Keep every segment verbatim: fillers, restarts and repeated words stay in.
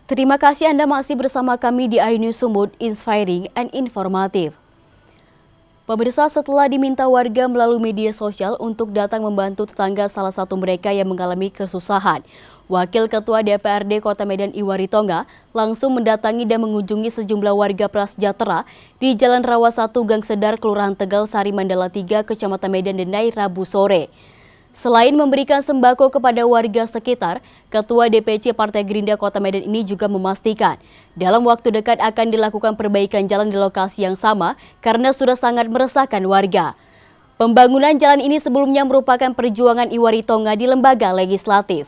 Terima kasih Anda masih bersama kami di iNews Sumut, inspiring and informatif. Pemirsa, setelah diminta warga melalui media sosial untuk datang membantu tetangga salah satu mereka yang mengalami kesusahan, Wakil Ketua D P R D Kota Medan Iwan Ritonga langsung mendatangi dan mengunjungi sejumlah warga prasejahtera di Jalan Rawa satu Gang Sedar, Kelurahan Tegal Sari Mandala tiga, Kecamatan Medan Denai, Rabu sore. Selain memberikan sembako kepada warga sekitar, Ketua D P C Partai Gerindra Kota Medan ini juga memastikan dalam waktu dekat akan dilakukan perbaikan jalan di lokasi yang sama karena sudah sangat meresahkan warga. Pembangunan jalan ini sebelumnya merupakan perjuangan Iwan Ritonga di lembaga legislatif.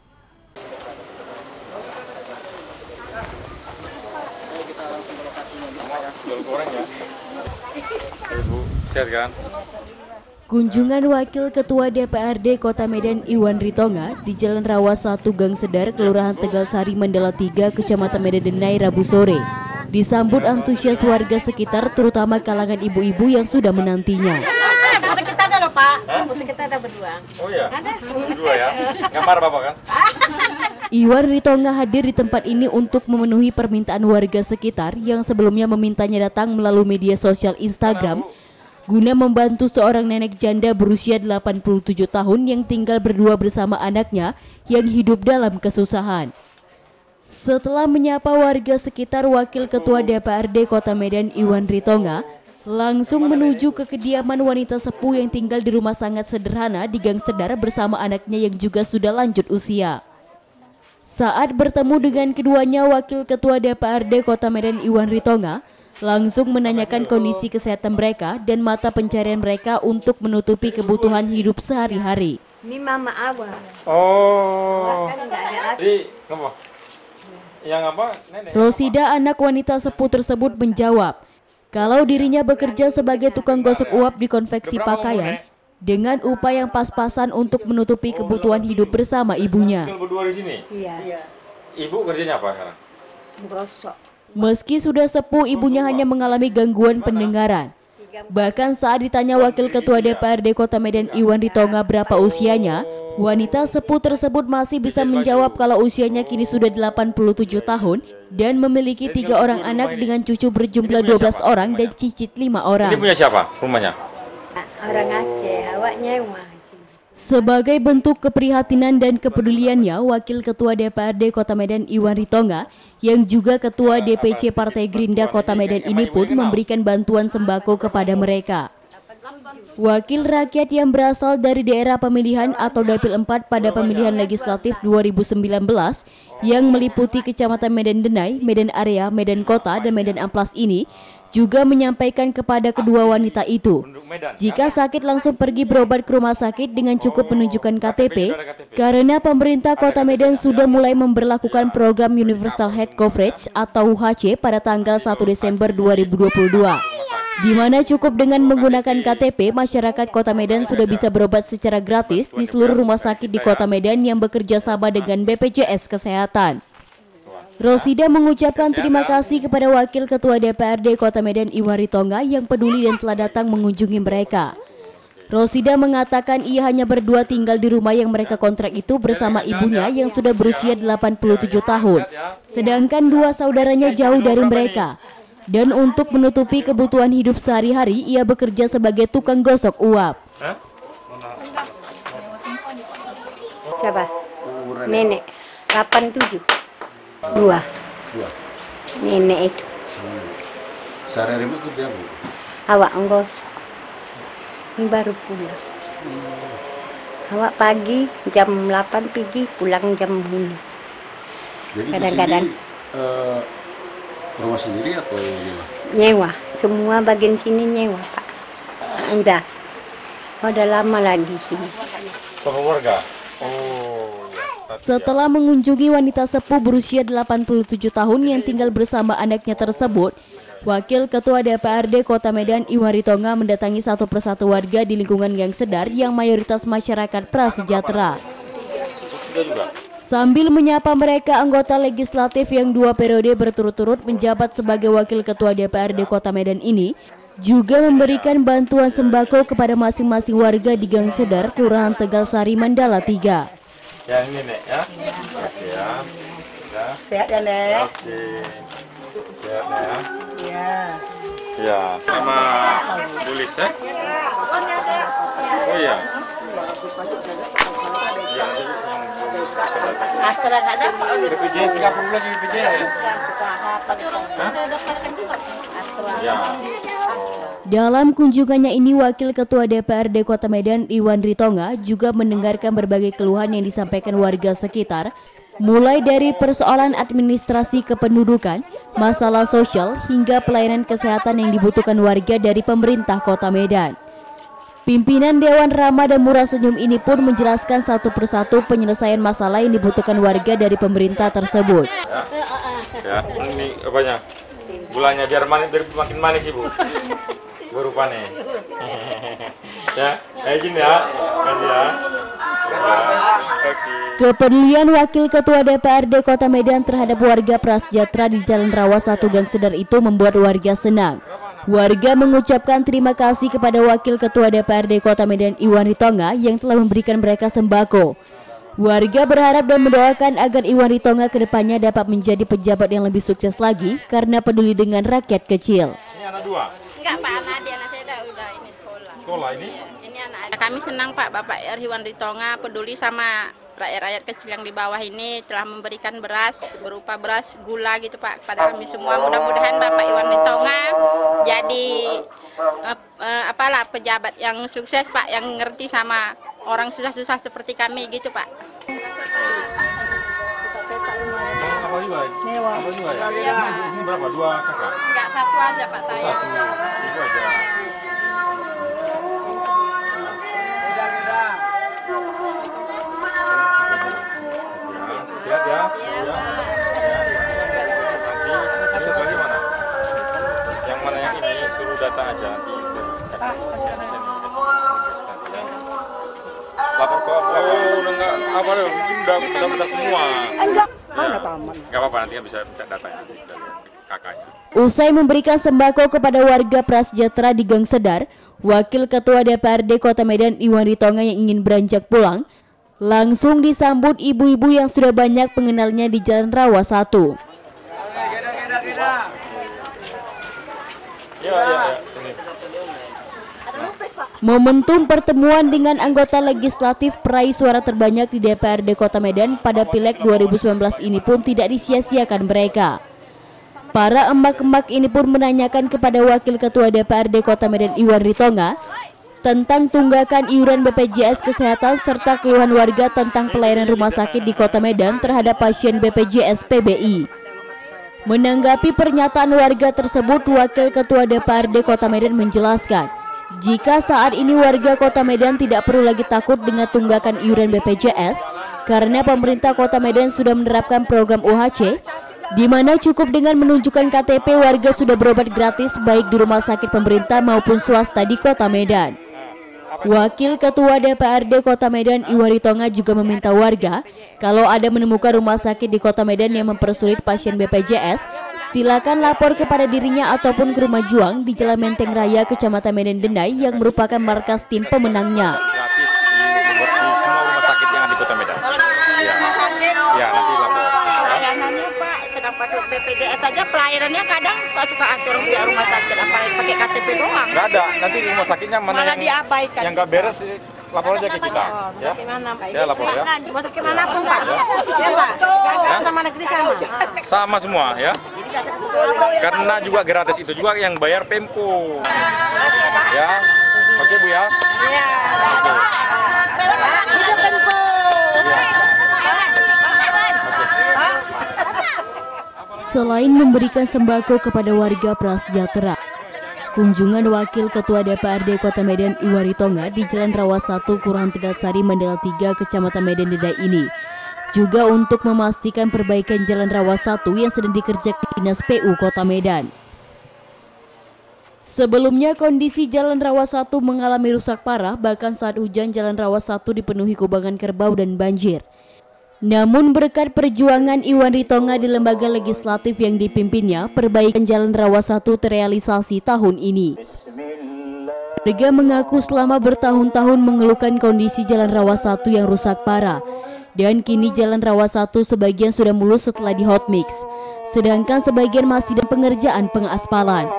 Kunjungan Wakil Ketua D P R D Kota Medan Iwan Ritonga di Jalan Rawa satu Gang Sedar, Kelurahan Tegal Sari Mandala tiga, Kecamatan Medan Denai, Rabu sore disambut antusias warga sekitar, terutama kalangan ibu-ibu yang sudah menantinya. Foto kita ada loh Pak, foto kita ada berdua. Oh iya? Ada. Berdua ya? Ngamar Bapak kan? Iwan Ritonga hadir di tempat ini untuk memenuhi permintaan warga sekitar yang sebelumnya memintanya datang melalui media sosial Instagram guna membantu seorang nenek janda berusia delapan puluh tujuh tahun yang tinggal berdua bersama anaknya yang hidup dalam kesusahan. Setelah menyapa warga sekitar, Wakil Ketua D P R D Kota Medan Iwan Ritonga langsung menuju ke kediaman wanita sepuh yang tinggal di rumah sangat sederhana di Gang Sedar bersama anaknya yang juga sudah lanjut usia. Saat bertemu dengan keduanya, Wakil Ketua D P R D Kota Medan Iwan Ritonga langsung menanyakan kondisi kesehatan mereka dan mata pencarian mereka untuk menutupi kebutuhan hidup sehari-hari. Ini mama awal. Oh. Jadi, kamu? Yang apa? Nenek. Rosida, anak wanita sepuh tersebut, menjawab kalau dirinya bekerja sebagai tukang gosok uap di konveksi pakaian dengan upah yang pas-pasan untuk menutupi kebutuhan hidup bersama ibunya. Berdua di sini? Iya. Ibu kerjanya apa sekarang? Gosok. Meski sudah sepuh, ibunya hanya mengalami gangguan pendengaran. Bahkan saat ditanya Wakil Ketua D P R D Kota Medan Iwan Ritonga berapa usianya, wanita sepuh tersebut masih bisa menjawab kalau usianya kini sudah delapan puluh tujuh tahun dan memiliki tiga orang anak dengan cucu berjumlah dua belas orang dan cicit lima orang. Ini punya siapa rumahnya? Orang Aceh, awak nyewa. Sebagai bentuk keprihatinan dan kepeduliannya, Wakil Ketua D P R D Kota Medan Iwan Ritonga yang juga Ketua D P C Partai Gerindra Kota Medan ini pun memberikan bantuan sembako kepada mereka. Wakil rakyat yang berasal dari daerah pemilihan atau Dapil empat pada pemilihan legislatif dua ribu sembilan belas yang meliputi Kecamatan Medan Denai, Medan Area, Medan Kota, dan Medan Amplas ini juga menyampaikan kepada kedua wanita itu, jika sakit langsung pergi berobat ke rumah sakit dengan cukup menunjukkan K T P, karena pemerintah Kota Medan sudah mulai memberlakukan program Universal Health Coverage atau U H C pada tanggal satu Desember dua ribu dua puluh dua, di mana cukup dengan menggunakan K T P, masyarakat Kota Medan sudah bisa berobat secara gratis di seluruh rumah sakit di Kota Medan yang bekerja sama dengan B P J S Kesehatan. Rosida mengucapkan terima kasih kepada Wakil Ketua D P R D Kota Medan Iwan Ritonga yang peduli dan telah datang mengunjungi mereka. Rosida mengatakan ia hanya berdua tinggal di rumah yang mereka kontrak itu bersama ibunya yang sudah berusia delapan puluh tujuh tahun, sedangkan dua saudaranya jauh dari mereka. Dan untuk menutupi kebutuhan hidup sehari-hari, ia bekerja sebagai tukang gosok uap. Siapa? Nenek, delapan puluh tujuh. Dua. Dua. Nenek itu. Hmm. Sehari-hari Bu kerja Bu? Awak nggosok. Ini baru pulang. Hmm. Awak pagi jam delapan pergi, pulang jam ini. Jadi kadang-kadang uh, rumah sendiri atau nyewa? Nyewa. Semua bagian sini nyewa, Pak. Udah. Udah lama lagi sini. Keluarga. Oh. Setelah mengunjungi wanita sepuh berusia delapan puluh tujuh tahun yang tinggal bersama anaknya tersebut, Wakil Ketua D P R D Kota Medan Iwan Ritonga mendatangi satu persatu warga di lingkungan Gang Sedar yang mayoritas masyarakat prasejahtera. Sambil menyapa mereka, anggota legislatif yang dua periode berturut-turut menjabat sebagai Wakil Ketua D P R D Kota Medan ini juga memberikan bantuan sembako kepada masing-masing warga di Gang Sedar, Kelurahan Tegal Sari Mandala tiga. Yang ini nek ya. Ya. Ya. Sehat ya, Nek? Oke. Sehat ya. Iya. Ya, sama tulis ya. Oh iya. Ya, nanti yang Askara nggak ada? B P J S nggak perlu lagi B P J S. Hah? Ya. Dalam kunjungannya ini, Wakil Ketua D P R D Kota Medan Iwan Ritonga juga mendengarkan berbagai keluhan yang disampaikan warga sekitar, mulai dari persoalan administrasi kependudukan, masalah sosial, hingga pelayanan kesehatan yang dibutuhkan warga dari pemerintah Kota Medan. Pimpinan Dewan Ramah dan Murah Senyum ini pun menjelaskan satu persatu penyelesaian masalah yang dibutuhkan warga dari pemerintah tersebut. Ya, ya. Ini apanya? Gulanya biar manis, biar makin manis Ibu. Baru panen. Ya, izin ya. Kasih ya. Kepedulian Wakil Ketua D P R D Kota Medan terhadap warga prasejahtera di Jalan Rawa satu Gang Sedar itu membuat warga senang. Warga mengucapkan terima kasih kepada Wakil Ketua D P R D Kota Medan Iwan Ritonga yang telah memberikan mereka sembako. Warga berharap dan mendoakan agar Iwan Ritonga kedepannya dapat menjadi pejabat yang lebih sukses lagi karena peduli dengan rakyat kecil. Ini anak dua? Enggak Pak, anak dia anak saya udah, udah ini sekolah. Sekolah ini? Iya, ini anak. Kami senang Pak, Bapak Iwan Ritonga peduli sama rakyat-rakyat kecil yang di bawah ini, telah memberikan beras berupa beras gula gitu Pak kepada kami semua. Mudah-mudahan Bapak Iwan Ritonga jadi eh, eh, apalah pejabat yang sukses Pak, yang ngerti sama orang susah-susah seperti kami gitu Pak. Apa juga? Apa juga ya? Iya Pak. Ini berapa? Dua kakak? Enggak, satu aja Pak saya. Satu. Itu aja. Siap ya? Iya Pak. Nanti satu lagi mana? Yang mana yang ini suruh datang aja nanti. Lapor ke apa? Oh, udah enggak apa deh, mungkin udah udah udah semua. Enggak. Mana taman? Enggak apa-apa, nanti bisa minta datanya dari kakaknya. Usai memberikan sembako kepada warga prasejahtera di Gang Sedar, Wakil Ketua D P R D Kota Medan Iwan Ritonga yang ingin beranjak pulang langsung disambut ibu-ibu yang sudah banyak pengenalnya di Jalan Rawa satu. Ya, ya, ya. Ini. Momentum pertemuan dengan anggota legislatif peraih suara terbanyak di D P R D Kota Medan pada Pileg dua ribu sembilan belas ini pun tidak disia-siakan mereka. Para emak-emak ini pun menanyakan kepada Wakil Ketua D P R D Kota Medan Iwan Ritonga tentang tunggakan iuran B P J S Kesehatan serta keluhan warga tentang pelayanan rumah sakit di Kota Medan terhadap pasien B P J S P B I. Menanggapi pernyataan warga tersebut, Wakil Ketua D P R D Kota Medan menjelaskan, jika saat ini warga Kota Medan tidak perlu lagi takut dengan tunggakan iuran B P J S karena pemerintah Kota Medan sudah menerapkan program U H C, di mana cukup dengan menunjukkan K T P warga sudah berobat gratis baik di rumah sakit pemerintah maupun swasta di Kota Medan. Wakil Ketua D P R D Kota Medan Iwan Ritonga juga meminta warga kalau ada menemukan rumah sakit di Kota Medan yang mempersulit pasien B P J S, silakan lapor kepada dirinya ataupun ke Rumah Juang di Jalan Menteng Raya, Kecamatan Medan Denai yang merupakan markas tim pemenangnya. Gratis di, di, di semua rumah sakit yang ada di Kota Medan. Kalau dipersulit Ya. rumah sakit, Ya, nanti lapor. pelayanannya Pak, sedang pakai B P J S saja pelayanannya kadang suka-suka atur pihak rumah sakit, apalagi pakai K T P doang. Nggak ada, nanti di rumah sakitnya mana Malah yang, diabaikan. yang nggak beres, lapor aja ke kita. Ya, Bagaimana Pak? ya lapor ya. Rumah sakit mana pun Pak? Ya Pak, Jakarta sama negeri sama. Sama semua ya. Karena juga gratis itu juga yang bayar Pemko. Ya, oke Bu ya. Iya. Hidup Pemko. Selain memberikan sembako kepada warga prasejahtera, kunjungan Wakil Ketua D P R D Kota Medan Iwan Ritonga di Jalan Rawa satu Kelurahan Tegalsari Mandala tiga Kecamatan Medan Denai ini juga untuk memastikan perbaikan Jalan Rawa satu yang sedang dikerjakan Dinas P U Kota Medan. Sebelumnya kondisi Jalan Rawa satu mengalami rusak parah, bahkan saat hujan Jalan Rawa satu dipenuhi kubangan kerbau dan banjir. Namun berkat perjuangan Iwan Ritonga di lembaga legislatif yang dipimpinnya, perbaikan Jalan Rawa satu terrealisasi tahun ini. Warga mengaku selama bertahun-tahun mengeluhkan kondisi Jalan Rawa satu yang rusak parah, Dan kini Jalan Rawa satu sebagian sudah mulus setelah di hotmix, sedangkan sebagian masih dalam pengerjaan pengaspalan.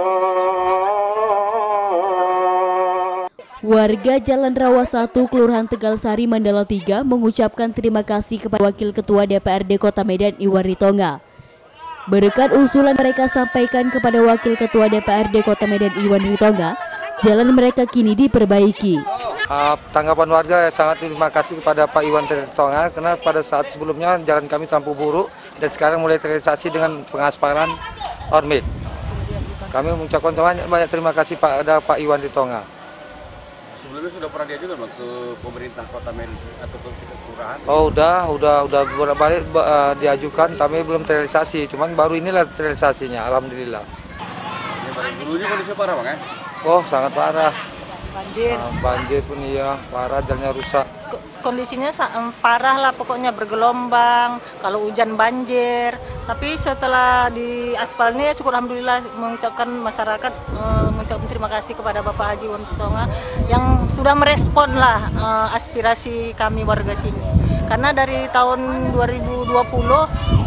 Warga Jalan Rawa satu, Kelurahan Tegalsari, Mandala tiga mengucapkan terima kasih kepada Wakil Ketua D P R D Kota Medan Iwan Ritonga. Berkat usulan mereka sampaikan kepada Wakil Ketua D P R D Kota Medan Iwan Ritonga, jalan mereka kini diperbaiki. Uh, tanggapan warga sangat terima kasih kepada Pak Iwan Ritonga karena pada saat sebelumnya jalan kami terlampau buruk dan sekarang mulai terrealisasi dengan pengaspalan ormit. Kami mengucapkan banyak, banyak terima kasih pada Pak Iwan Ritonga. Sebelumnya sudah pernah diajukan bang ke pemerintah Kota Medan atau ke kelurahan? Oh udah, udah, udah bolak-balik uh, diajukan, tapi belum terrealisasi. Cuman baru inilah terrealisasinya, alhamdulillah. Ini baru dulunya kondisinya parah bang ya? Oh sangat parah. Banjir. Uh, banjir pun iya, parah, jalannya rusak. Kondisinya parah lah, pokoknya bergelombang, kalau hujan banjir. Tapi setelah di aspal ini, syukur alhamdulillah mengucapkan masyarakat, uh, mengucapkan terima kasih kepada Bapak Haji Iwan Ritonga yang sudah merespon lah uh, aspirasi kami warga sini. Karena dari tahun dua ribu dua puluh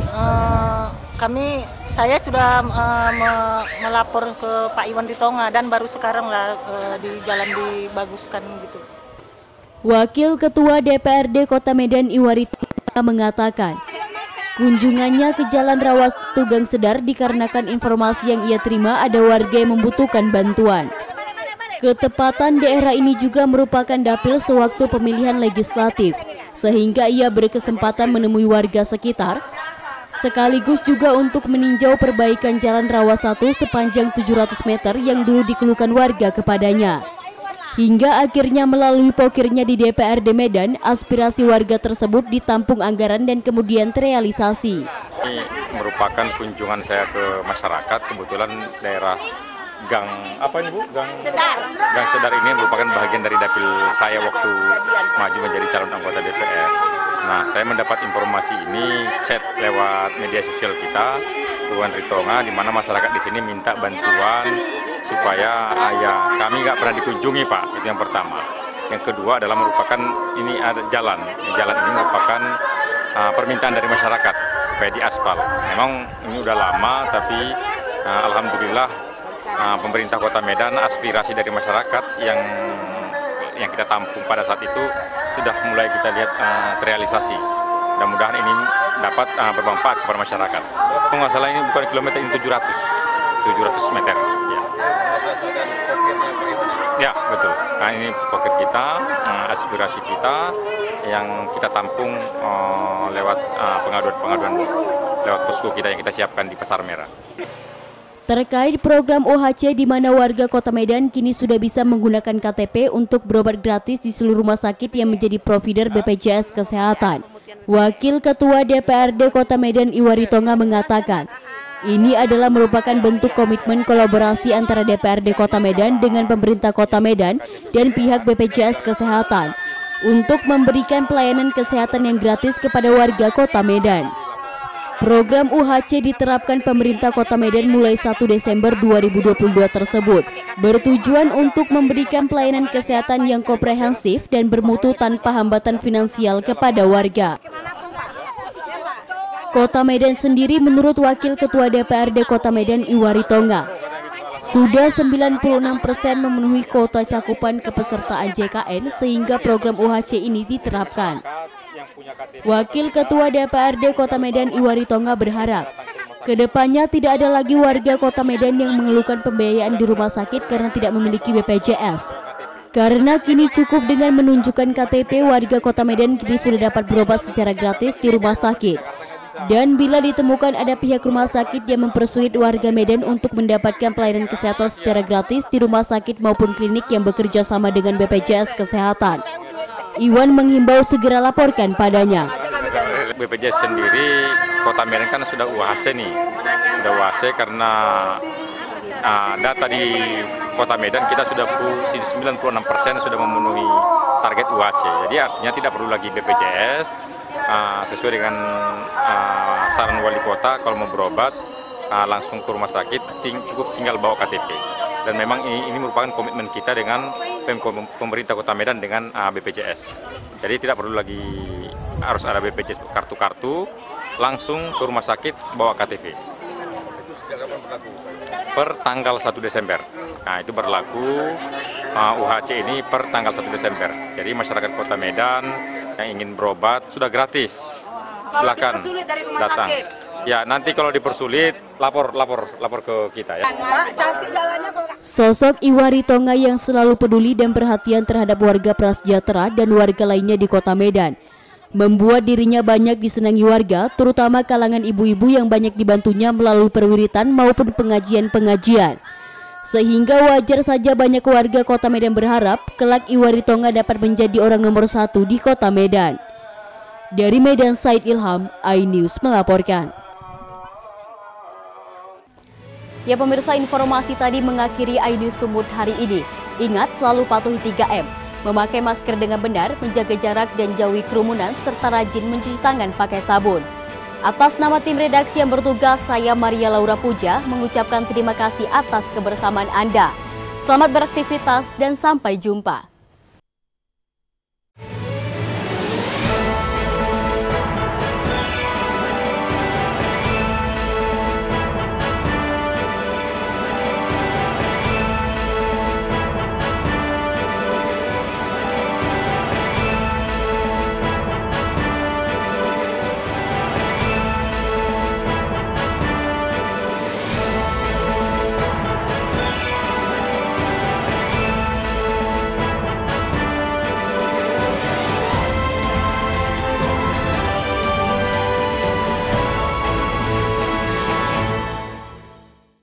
uh, kami, saya sudah uh, me melapor ke Pak Iwan Ritonga dan baru sekarang lah uh, di jalan dibaguskan gitu. Wakil Ketua D P R D Kota Medan Iwan Ritonga mengatakan, kunjungannya ke Jalan Rawa satu Gang Sedar dikarenakan informasi yang ia terima ada warga yang membutuhkan bantuan. Ketepatan daerah ini juga merupakan dapil sewaktu pemilihan legislatif, sehingga ia berkesempatan menemui warga sekitar, sekaligus juga untuk meninjau perbaikan Jalan Rawa satu sepanjang tujuh ratus meter yang dulu dikeluhkan warga kepadanya. Hingga akhirnya melalui pokirnya di D P R D Medan, aspirasi warga tersebut ditampung anggaran dan kemudian terrealisasi. Ini merupakan kunjungan saya ke masyarakat, kebetulan daerah Gang apa ini Bu? Gang Sedar. Gang Sedar ini merupakan bagian dari dapil saya waktu maju menjadi calon anggota D P R. Nah, saya mendapat informasi ini set lewat media sosial kita, Iwan Ritonga, di mana masyarakat di sini minta bantuan supaya ah, ya kami nggak pernah dikunjungi Pak, itu yang pertama. Yang kedua adalah merupakan ini ada jalan, jalan ini merupakan uh, permintaan dari masyarakat supaya diaspal. Memang ini udah lama, tapi uh, alhamdulillah uh, pemerintah Kota Medan, aspirasi dari masyarakat yang yang kita tampung pada saat itu sudah mulai kita lihat uh, terrealisasi. Mudah-mudahan ini dapat uh, bermanfaat kepada masyarakat. Masalah ini bukan kilometer ini tujuh ratus meter. Ya. Ya betul. Nah ini pocket kita, uh, aspirasi kita yang kita tampung uh, lewat pengaduan-pengaduan uh, lewat posko kita yang kita siapkan di Pasar Merah. Terkait program O H C di mana warga Kota Medan kini sudah bisa menggunakan K T P untuk berobat gratis di seluruh rumah sakit yang menjadi provider B P J S Kesehatan. Wakil Ketua D P R D Kota Medan Iwan Ritonga mengatakan, ini adalah merupakan bentuk komitmen kolaborasi antara D P R D Kota Medan dengan pemerintah Kota Medan dan pihak B P J S Kesehatan untuk memberikan pelayanan kesehatan yang gratis kepada warga Kota Medan. Program U H C diterapkan pemerintah Kota Medan mulai satu Desember dua ribu dua puluh dua tersebut, bertujuan untuk memberikan pelayanan kesehatan yang komprehensif dan bermutu tanpa hambatan finansial kepada warga. Kota Medan sendiri menurut Wakil Ketua D P R D Kota Medan Iwan Ritonga, sudah sembilan puluh enam persen memenuhi kuota cakupan kepesertaan J K N sehingga program U H C ini diterapkan. Wakil Ketua D P R D Kota Medan Iwan Ritonga berharap kedepannya tidak ada lagi warga Kota Medan yang mengeluhkan pembiayaan di rumah sakit karena tidak memiliki B P J S. Karena kini cukup dengan menunjukkan K T P, warga Kota Medan kini sudah dapat berobat secara gratis di rumah sakit. Dan bila ditemukan ada pihak rumah sakit yang mempersulit warga Medan untuk mendapatkan pelayanan kesehatan secara gratis di rumah sakit maupun klinik yang bekerja sama dengan B P J S Kesehatan, Iwan menghimbau segera laporkan padanya. B P J S sendiri, Kota Medan kan sudah U H C nih, sudah U H C karena uh, data di Kota Medan kita sudah sembilan puluh enam persen sudah memenuhi target U H C. Jadi artinya tidak perlu lagi B P J S. Uh, sesuai dengan uh, saran wali kota, kalau mau berobat uh, langsung ke rumah sakit, ting cukup tinggal bawa K T P. Dan memang ini, ini merupakan komitmen kita dengan pemerintah Kota Medan dengan uh, B P J S. Jadi tidak perlu lagi harus ada B P J S kartu-kartu, langsung ke rumah sakit bawa K T P. Itu sejak kapan berlaku? Per tanggal satu Desember. Nah, itu berlaku uh, U H C ini per tanggal satu Desember. Jadi masyarakat Kota Medan yang ingin berobat sudah gratis. Silakan datang. Ya, nanti kalau dipersulit lapor lapor lapor ke kita ya. Sosok Iwan Ritonga yang selalu peduli dan perhatian terhadap warga prasejahtera dan warga lainnya di Kota Medan membuat dirinya banyak disenangi warga, terutama kalangan ibu-ibu yang banyak dibantunya melalui perwiritan maupun pengajian-pengajian. Sehingga wajar saja banyak warga Kota Medan berharap kelak Iwan Ritonga dapat menjadi orang nomor satu di Kota Medan. Dari Medan, Said Ilham, iNews melaporkan. Ya pemirsa, informasi tadi mengakhiri iNews Sumut hari ini. Ingat selalu patuhi tiga M, memakai masker dengan benar, menjaga jarak dan jauhi kerumunan, serta rajin mencuci tangan pakai sabun. Atas nama tim redaksi yang bertugas, saya Maria Laura Puja mengucapkan terima kasih atas kebersamaan Anda. Selamat beraktivitas dan sampai jumpa.